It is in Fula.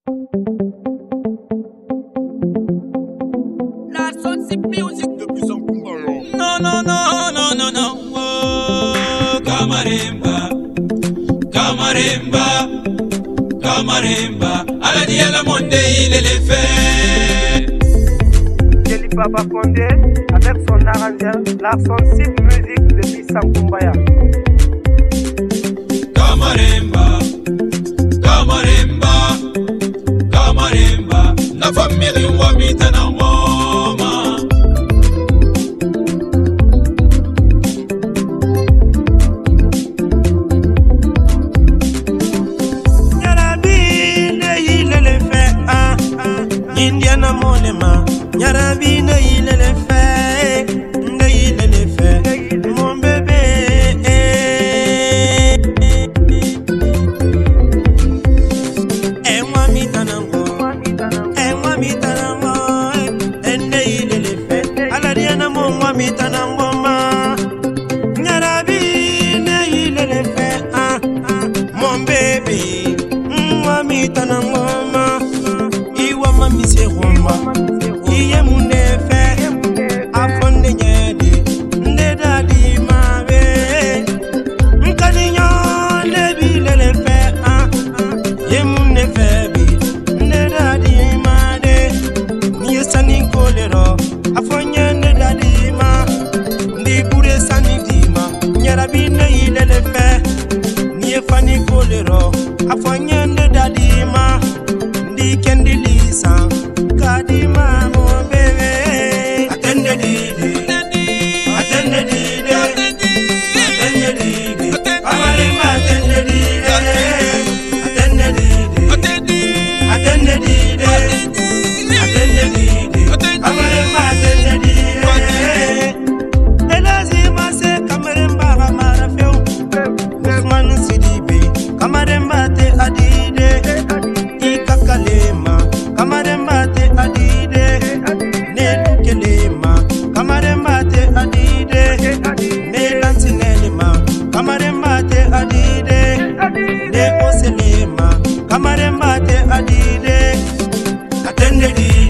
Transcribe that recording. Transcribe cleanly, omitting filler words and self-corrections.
La Sonsi Music depuis son combat. Non, non, non, non, non, non. Oh, Kamaremba, Kamaremba, Kamaremba. À la dia la monde il est les faits. Jelly Baba Condé avec son arrangeur, la Sonsi Music depuis Sankumbaya. Kamaremba, Kamaremba, Kamaremba. La famille wamita na mama. Nyarabi ne ilele fe Indiana monema. Nyarabi ne ilele fe, ne ilele fe, mon bébé. Enwa mitanango, enwa mitanango, ne ilele fe. Aladiana monwa mitanango ma. Nyarabi ne ilele fe mon bébé. Enwa mitanango ma. Iwa mami se woma. Iye munefe afonde nyede ndeda di mawe mkaninyo lebi lelefe ye munefe bi ndeda di made niye sani kolero afonye ndeda di ma ndi bure sani di ma nyarabi ne ilelefe niye fani kolero afonye ndeda di ma ndi kendi lisa kadima mo bebe atende didi atende didi atende didi Kamaremba atende didi atende didi atende didi atende didi Kamaremba atende didi elazima se Kamaremba gamara feu Ousmane Sidibe Kamaremba te adide ikakalema Kamaremba te adide ne dukelema Kamaremba te adide ne dansinelema Kamaremba te adide ne oselema Kamaremba te adide atende di